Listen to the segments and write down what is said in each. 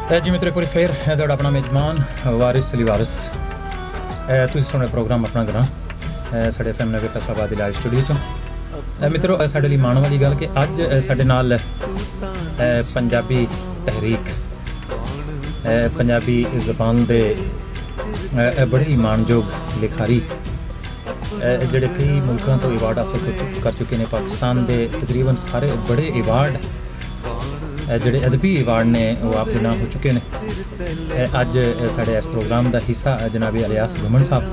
जी मित्रों एक बार फिर तुहाडा अपना मेजमान वारिस अली वारिस तुसीं सुन रहे प्रोग्राम अपना ग्रां साडे FM नगर फैसलाबाद लाइव स्टूडियो चों। मित्रों साडे लई माण वाली गल कि अज साडे नाल पंजाबी तहरीक पंजाबी ज़बान दे बड़े ही माणयोग लिखारी ਜਿਹੜੇ कई मुल्कों तो अवार्ड हासिल कर चुके हैं। पाकिस्तान के तकरीबन सारे बड़े अवार्ड ਜਿਹੜੇ अदबी अवार्ड ने वो आपके नाम हो चुके हैं। अज साढ़े इस प्रोग्राम का हिस्सा जनाबी इलियास घुमन साहब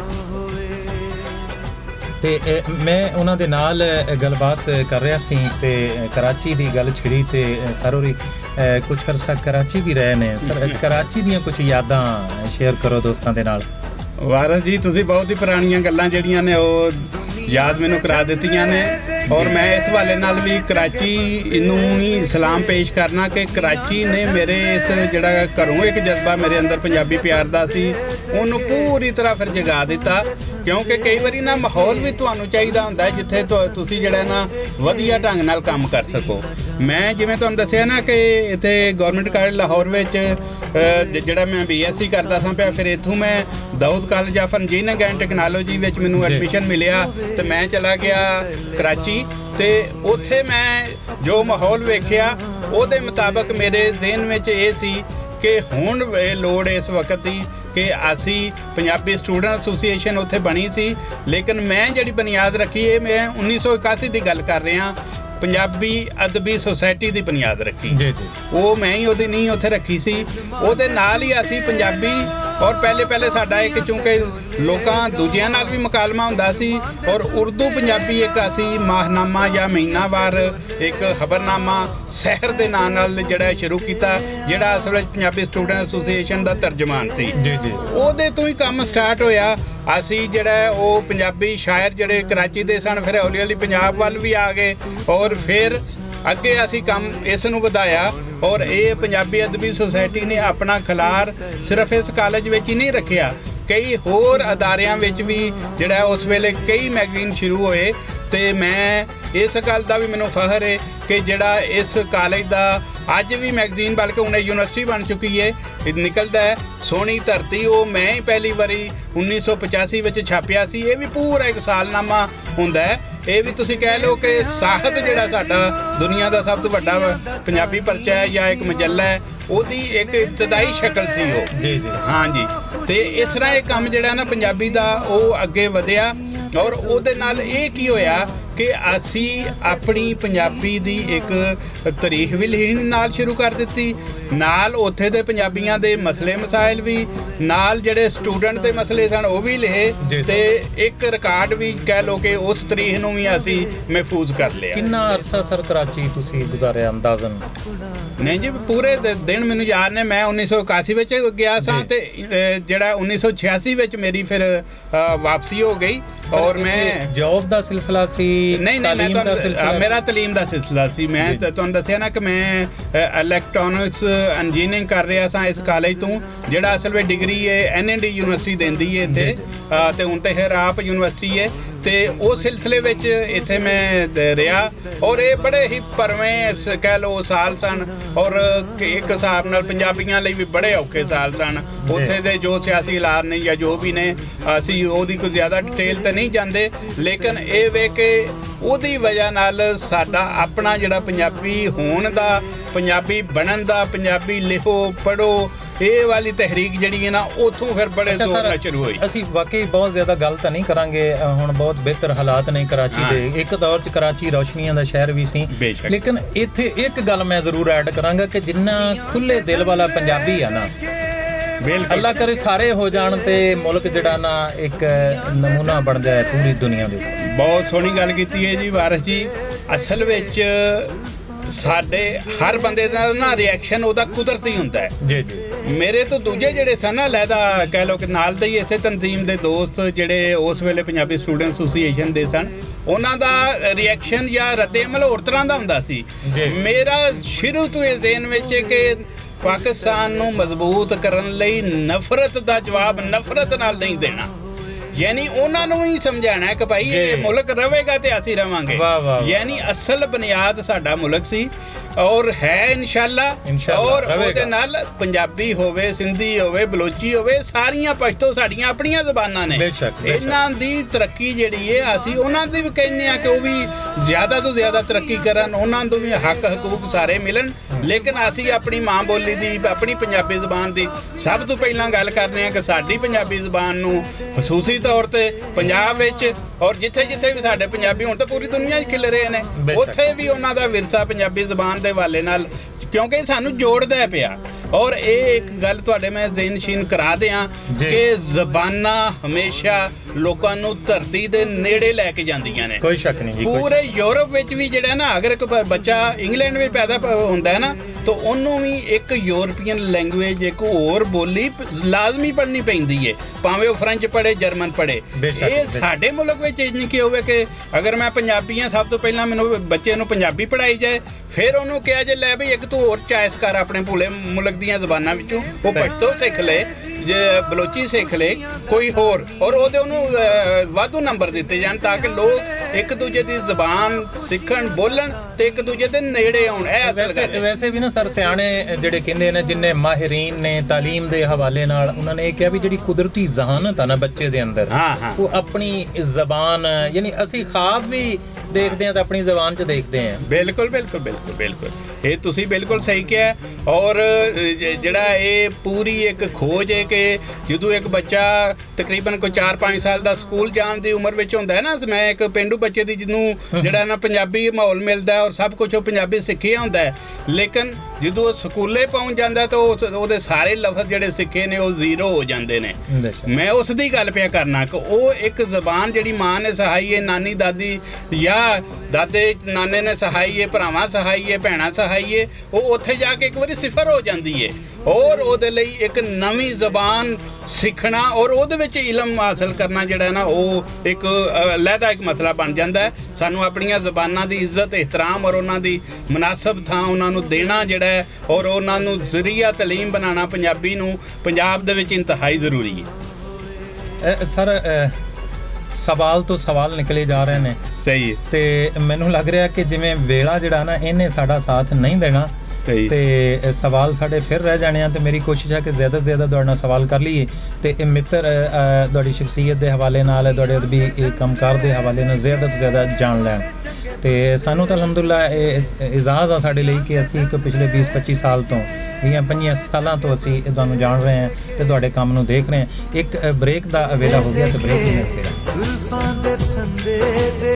तो मैं उन्होंने नाल गलबात कर रहा सी ते कराची की गल छिड़ी तो सर होरी कुछ अरसा कराची भी रहे ने। सर कराची दी कुछ यादां शेयर करो दोस्तों के नाल। वारिस जी तुसीं बहुत ही पुरानियां गल्लां जिहड़ियां ने वो याद मैनूं करा दित्तियां ने और मैं इस हवाले नाल भी कराची नूं ही सलाम पेश करना कि कराची ने मेरे इस जिहड़ा घरों एक जज्बा मेरे अंदर पंजाबी प्यार दा सी उहनूं पूरी तरह फिर जगा दिता। क्योंकि कई बारी ना माहौल भी तुहानूं चाहीदा हुंदा है जिथे तुसीं जिहड़ा ना वधिया ढंग नाल काम कर सको। मैं जिवें तुहानूं दस्सिया ना कि इत्थे गौरमेंट कालेज लाहौर विच जिहड़ा मैं BSc करदा सां पिया, फिर इत्थों मैं Dawood College of Engineering and Technology विच मैनूं एडमिशन मिलिया तो मैं चला गया कराची ते उत्थे मैं जो माहौल वेखिया उहदे मुताबक मेरे ज़हन विच इह सी कि हुण लोड़ इस वक्त की कि असी पंजाबी स्टूडेंट एसोसीएशन उत्थे बनी सी, लेकिन मैं जिहड़ी बुनियाद रखी है मैं 1981 की गल कर रहा। पंजाबी अदबी सोसाइटी की बुनियाद रखी वो मैं ही उहदी नींह उत्थे रखी सी। उहदे नाल ही असी पंजाबी और पहले साडा एक चूँकि लोकां दूजियां नाल भी मुकालमा हुंदा सी और उर्दू पंजाबी एक असी माहनामा या महीनावार एक खबरनामा सहर दे नाम नाल जिहड़ा शुरू कीता, जिहड़ा असल विच पंजाबी स्टूडेंट एसोसीएशन दा तर्जमान सी। उहदे तो ही काम स्टार्ट होया। असी जिहड़ा वो पंजाबी शायर जिहड़े कराची दे सन फिर हौली हौली पंजाब वल भी आ गए और फिर अगे असी काम इस नूं वधाया और ये पंजाबी अदबी सोसाइटी ने अपना खिलार सिर्फ इस कॉलेज विच ही नहीं रखिया, कई होर अदारियां विच भी जिहड़ा उस वेले कई मैगजीन शुरू होए। तो मैं इस गल का भी मैनूं फखर है कि जिहड़ा इस कॉलेज का अज भी मैगजीन बल्कि उन्हें यूनिवर्सिटी बन चुकी है निकलता है सोहनी धरती, वो मैं ही पहली बारी 1985 में छापिया सी। ये भी पूरा एक सालनामा हुंदा है। ये भी तुसीं कह लो कि साहत जिहड़ा साडा दुनिया का सब तो वड्डा पंजाबी परचा है या एक मजला है ਉਹਦੀ एक इब्तदाई शक्ल सी वो। जी हाँ जी। तो इस तरह ये काम जिहड़ा ना पंजाबी का वो अगे वधिया और ਉਹਦੇ ਨਾਲ ਇਹ ਕੀ ਹੋਇਆ कि असी अपनी पंजाबी दी एक तारीख भी लिखनी नाल शुरू कर दी, नाल उत्थे दे पंजाबियां दे मसले मसाइल भी नाल जिहड़े स्टूडेंट दे मसले सन वो भी लिखे ते एक रिकॉर्ड भी कह लो कि उस तारीख नूं भी असी महफूज कर लिया। कितना अरसा सर कराची तुसीं गुजारिया अंदाज़न? नहीं जी पूरे दिन मैनूं याद ने। मैं 1981 विच गया सां ते जिहड़ा 1986 विच मेरी फिर वापसी हो गई और मैं जॉब दा सिलसिला सी नहीं मेरा तलीम का सिलसिला सी। मैं तुहानूं दस्सिया ना कि मैं इलैक्ट्रॉनिक्स इंजीनियरिंग कर रहा सा इस कॉलेज तो, जिहड़ा असल में डिग्री है NND यूनिवर्सिटी देंदी है इत्थे ते हुण ते फिर आप यूनिवर्सिटी है तो उस सिलसिले विच इत्थे मैं रहा और ये बड़े ही भरवें कह लो साल सन और एक हिसाब नाल पंजाबियां लई भी बड़े औखे साल सन। उत्थे दे जो सियासी हालात ने या जो भी ने असी ओहदी कोई ज़्यादा डिटेल तो नहीं जांदे, लेकिन ये वे कि ਉਹਦੀ वजह नाल साडा अपना जिहड़ा पंजाबी होण दा पंजाबी बनन दा पंजाबी लिखो पढ़ो ये वाली तहरीक जिहड़ी है ना उतों फिर बड़े जोर नाल शुरू हुई। असीं वाकई बहुत ज़्यादा गल तो नहीं करांगे, हुण बहुत बेहतर हालात ने कराची दे। एक दौर च कराची रोशनियां दा शहर भी सी, लेकिन इत्थे एक गल मैं जरूर ऐड करांगा कि जिन्ना खुले दिल वाला पंजाबी है ना अल्लाह करे सारे हो जान ते मुल्क जिहड़ा ना एक नमूना बन जाए पूरी दुनिया दे। बहुत सोहनी गल कीती है जी वारिस जी। असल विच साडे हर बंदे दा ना रिएक्शन उहदा कुदरती हुंदा है। जी जी मेरे तो दूजे जिहड़े सन ना लैदा कह लो कि नाल दे ही इसे तंजीम दे दोस्त जिहड़े उस वेले पंजाबी स्टूडेंट एसोसीएशन दे सन उन्हां दा रिएक्शन या रद्दे अमल होर तरह दा हुंदा सी। मेरा शुरू तो इस ज़हन विच कि पाकिस्तान नूं मजबूत करन लई नफरत दा जवाब नफरत नाल नहीं देना, यानी उन्होंने ही समझाना कि भाई ये मुल्क रहेगा तो असी रवांगे। यानी असल बुनियाद साडा मुल्क सी ਔਰ ਹੈ ਇਨਸ਼ਾਅੱਲਾ ਔਰ ਉਹਦੇ ਨਾਲ ਪੰਜਾਬੀ ਹੋਵੇ, ਸਿੰਧੀ ਹੋਵੇ, ਬਲੋਚੀ ਹੋਵੇ, ਸਾਰੀਆਂ ਪਸ਼ਤੋ ਸਾਡੀਆਂ ਆਪਣੀਆਂ ਜ਼ਬਾਨਾਂ ਨੇ। ਇਹਨਾਂ ਦੀ ਤਰੱਕੀ ਜਿਹੜੀ ਹੈ ਅਸੀਂ ਉਹਨਾਂ ਦੀ ਵੀ ਕਹਿੰਦੇ ਆ ਕਿ ਉਹ ਵੀ ਜ਼ਿਆਦਾ ਤੋਂ ਜ਼ਿਆਦਾ ਤਰੱਕੀ ਕਰਨ, ਉਹਨਾਂ ਨੂੰ ਵੀ ਹੱਕ ਹਕੂਕ ਸਾਰੇ ਮਿਲਣ। ਲੇਕਿਨ ਅਸੀਂ ਆਪਣੀ ਮਾਂ ਬੋਲੀ ਦੀ, ਆਪਣੀ ਪੰਜਾਬੀ ਜ਼ਬਾਨ ਦੀ ਸਭ ਤੋਂ ਪਹਿਲਾਂ ਗੱਲ ਕਰਨੇ ਆ ਕਿ ਸਾਡੀ ਪੰਜਾਬੀ ਜ਼ਬਾਨ ਨੂੰ ਖਸੂਸੀ ਤੌਰ ਤੇ ਪੰਜਾਬ ਵਿੱਚ ਔਰ ਜਿੱਥੇ ਜਿੱਥੇ ਵੀ ਸਾਡੇ ਪੰਜਾਬੀ ਹੁਣ ਤਾਂ ਪੂਰੀ ਦੁਨੀਆ 'ਚ ਖਿਲ ਰਹੇ ਨੇ, ਉੱਥੇ ਵੀ ਉਹਨਾਂ ਦਾ ਵਿਰਸਾ ਪੰਜਾਬੀ ਜ਼ਬਾਨ ਦੇ ਹਵਾਲੇ ਨਾਲ, ਕਿਉਂਕਿ ਸਾਨੂੰ ਜੋੜਦਾ ਪਿਆ। ਔਰ ਇਹ ਇੱਕ ਗੱਲ ਤੁਹਾਡੇ ਮੈਂ ਜ਼ਿਹਨਸ਼ੀਨ ਕਰਾ ਦਿਆਂ ਕਿ ਜ਼ਬਾਨਾਂ ਹਮੇਸ਼ਾ ਲੋਕਾਂ ਨੂੰ ਧਰਤੀ ਦੇ ਨੇੜੇ ਲੈ ਕੇ ਜਾਂਦੀਆਂ ਨੇ, ਕੋਈ ਸ਼ੱਕ ਨਹੀਂ ਜੀ। ਪੂਰੇ ਯੂਰਪ ਵਿੱਚ ਵੀ ਜਿਹੜਾ ਨਾ ਅਗਰ ਇੱਕ ਬੱਚਾ ਇੰਗਲੈਂਡ ਵਿੱਚ ਪੈਦਾ ਹੁੰਦਾ ਹੈ ਨਾ ਤਾਂ ਉਹਨੂੰ ਵੀ ਇੱਕ ਯੂਰਪੀਅਨ ਲੈਂਗੁਏਜ, ਇੱਕ ਹੋਰ ਬੋਲੀ ਲਾਜ਼ਮੀ ਪੜ੍ਹਨੀ ਪੈਂਦੀ ਹੈ, ਭਾਵੇਂ ਉਹ ਫਰੈਂਚ ਪੜ੍ਹੇ, ਜਰਮਨ ਪੜ੍ਹੇ। ਇਹ ਸਾਡੇ ਮੁਲਕ ਵਿੱਚ ਇਹ ਨਹੀਂ ਕਿ ਹੋਵੇ ਕਿ ਅਗਰ ਮੈਂ ਪੰਜਾਬੀ ਹਾਂ, ਸਭ ਤੋਂ ਪਹਿਲਾਂ ਮੈਨੂੰ ਬੱਚੇ ਨੂੰ ਪੰਜਾਬੀ ਪੜ੍ਹਾਈ ਜਾਏ, ਫਿਰ ਉਹਨੂੰ ਕਿਹਾ ਜੇ ਲੈ ਵੀ ਇੱਕ ਤੂੰ ਹੋਰ ਚॉइस ਕਰ ਆਪਣੇ ਭੂਲੇ ਮੁਲਕ ਦੀਆਂ ਜ਼ਬਾਨਾਂ ਵਿੱਚੋਂ, ਉਹ ਪਸ਼ਤੋ ਸਿੱਖ ਲੈ, ਜੇ ਬਲੋਚੀ ਸਿੱਖ ਲੈ, ਕੋਈ ਹੋਰ, ਔਰ ਉਹਦੇ ਉਹਨੂੰ ਵਾਧੂ ਨੰਬਰ ਦਿੱਤੇ ਜਾਣ ਤਾਂ ਕਿ ਲੋਕ ਇੱਕ ਦੂਜੇ ਦੀ ਜ਼ਬਾਨ ਸਿੱਖਣ, ਬੋਲਣ ਤੇ ਇੱਕ ਦੂਜੇ ਦੇ ਨੇੜੇ ਆਉਣ। ਇਹ ਵੈਸੇ ਵੀ ਨਾ ਸਰ ਸਿਆਣੇ ਜਿਹੜੇ ਕਹਿੰਦੇ ਨੇ, ਜਿੰਨੇ ਮਾਹਿਰੀਨ ਨੇ ਤਾਲੀਮ ਦੇ ਹਵਾਲੇ ਨਾਲ, ਉਹਨਾਂ ਨੇ ਇਹ ਕਿਹਾ ਵੀ ਜਿਹੜੀ ਕੁਦਰਤੀ ਜ਼ਹਾਨਤ ਆ ਨਾ ਬੱਚੇ ਦੇ ਅੰਦਰ, ਉਹ ਆਪਣੀ ਜ਼ਬਾਨ, ਯਾਨੀ ਅਸੀਂ ਖਾਬ ਵੀ ਦੇਖਦੇ ਹਾਂ ਤਾਂ ਆਪਣੀ ਜ਼ਬਾਨ 'ਚ ਦੇਖਦੇ ਹਾਂ। ਬਿਲਕੁਲ ਬਿਲकुल ਬਿਲकुल ਬਿਲकुल, ਇਹ ਤੁਸੀਂ ਬਿਲकुल ਸਹੀ ਕਿਹਾ। ਔਰ ਜਿਹੜਾ ਇਹ ਪੂਰੀ ਇੱਕ ਖੋਜ ਹੈ ਕਿ ਜਦੋਂ ਇੱਕ ਬੱਚਾ ਤਕਰੀਬਨ ਕੋਈ 4-5 ਸਾਲ ਦਾ ਸਕੂਲ ਜਾਣ ਦੀ ਉਮਰ ਵਿੱਚ ਹੁੰਦਾ ਹੈ ਨਾ, ਮੈਂ ਇੱਕ ਪੇਂਡੂ ਬੱਚੇ ਦੀ ਜਿਹਨੂੰ ਜਿਹੜਾ ਨਾ ਪੰਜਾਬੀ ਮਾਹੌਲ ਮਿਲਦਾ ਔਰ ਸਭ ਕੁਝ ਉਹ ਪੰਜਾਬੀ ਸਿੱਖਿਆ ਹੁੰਦਾ ਹੈ, ਲੇਕਿਨ ਜਦੋਂ ਉਹ ਸਕੂਲੇ ਪਹੁੰਚ ਜਾਂਦਾ ਤਾਂ ਉਹਦੇ ਸਾਰੇ ਲਫ਼ਜ਼ ਜਿਹੜੇ ਸਿੱਖੇ ਨੇ ਉਹ ਜ਼ੀਰੋ ਹੋ ਜਾਂਦੇ ਨੇ। ਮੈਂ ਉਸ ਦੀ ਗੱਲ ਪਿਆ ਕਰਨਾ ਕਿ ਉਹ ਇੱਕ ਜ਼ਬਾਨ ਜਿਹੜੀ ਮਾਂ ਨੇ ਸਿਖਾਈ ਹੈ, ਨਾਨੀ ਦਾਦੀ ਜਾਂ ਦਾਦੇ ਨਾਨੇ ਨੇ ਸਿਖਾਈ ਹੈ, ਭਰਾਵਾਂ ਸਿਖਾਈ ਹੈ, ਭੈਣਾਂ ਸਿਖਾਈ ਹੈ, ਉਹ ਉੱਥੇ ਜਾ ਕੇ ਇੱਕ ਵਾਰੀ ਸਿਫਰ ਹੋ ਜਾਂਦੀ ਹੈ। ਔਰ ਉਹਦੇ ਲਈ ਇੱਕ ਨਵੀਂ ਜ਼ਬਾਨ ਸਿੱਖਣਾ ਔਰ ਉਹਦੇ ਵਿੱਚ ਇਲਮ ਹਾਸਲ ਕਰਨਾ ਜਿਹੜਾ ਨਾ ਉਹ ਇੱਕ ਅਲੱਗਾ ਇੱਕ ਮਸਲਾ ਬਣ ਜਾਂਦਾ ਹੈ। ਸਾਨੂੰ ਆਪਣੀਆਂ ਜ਼ਬਾਨਾਂ ਦੀ ਇੱਜ਼ਤ, ਇਹਤਰਾਮ ਔਰ ਉਹਨਾਂ ਦੀ ਮੁਨਾਸਬ ਥਾਂ ਉਹਨਾਂ ਨੂੰ ਦੇਣਾ ਜਿਹੜਾ ਹੈ ਔਰ ਉਹਨਾਂ ਨੂੰ ਜ਼ਰੀਆ ਤਾਲੀਮ ਬਣਾਉਣਾ ਪੰਜਾਬੀ ਨੂੰ ਪੰਜਾਬ ਦੇ ਵਿੱਚ ਇੰਤਹਾਈ ਜ਼ਰੂਰੀ ਹੈ। ਸਰ ਸਵਾਲ ਤੋਂ ਸਵਾਲ ਨਿਕਲੇ ਜਾ ਰਹੇ ਨੇ, ਸਹੀ ਹੈ, ਤੇ ਮੈਨੂੰ ਲੱਗ ਰਿਹਾ ਕਿ ਜਿਵੇਂ ਵੇਲਾ ਜਿਹੜਾ ਨਾ ਇਹਨੇ ਸਾਡਾ ਸਾਥ ਨਹੀਂ ਦੇਣਾ ਤੇ ਸਵਾਲ ਸਾਡੇ ਫਿਰ ਰਹਿ ਜਾਣੇ ਆ, ਤੇ ਮੇਰੀ ਕੋਸ਼ਿਸ਼ ਹੈ ਕਿ ਜ਼ਿਆਦਾ ਤੋਂ ਜ਼ਿਆਦਾ ਤੁਹਾਡੇ ਨਾਲ ਸਵਾਲ ਕਰ ਲਈਏ ਤੇ ਇਹ ਮਿੱਤਰ ਤੁਹਾਡੀ ਸ਼ਖਸੀਅਤ ਦੇ ਹਵਾਲੇ ਨਾਲ, ਤੁਹਾਡੇ ਅਦਬੀ ਕੰਮਕਾਰ ਦੇ ਹਵਾਲੇ ਨਾਲ ਜ਼ਿਆਦਾ ਤੋਂ ਜ਼ਿਆਦਾ ਜਾਣ ਲੈਣ। ਤੇ ਸਾਨੂੰ ਤਾਂ ਅਲਹਮਦੁਲਿਲਾ ਇਹ ਇਜ਼ਾਜ਼ ਆ ਸਾਡੇ ਲਈ ਕਿ ਅਸੀਂ ਇੱਕ ਪਿਛਲੇ 20-25 ਸਾਲ ਤੋਂ 20-25 ਸਾਲਾਂ ਤੋਂ ਅਸੀਂ ਤੁਹਾਨੂੰ ਜਾਣ ਰਹੇ ਹਾਂ ਤੇ ਤੁਹਾਡੇ ਕੰਮ ਨੂੰ ਦੇਖ ਰਹੇ ਹਾਂ। ਇੱਕ ਬ੍ਰੇਕ ਦਾ ਵੇਲਾ ਹੋ ਗਿਆ ਤੇ ਬ੍ਰੇਕ ਹੀ ਫਿਰ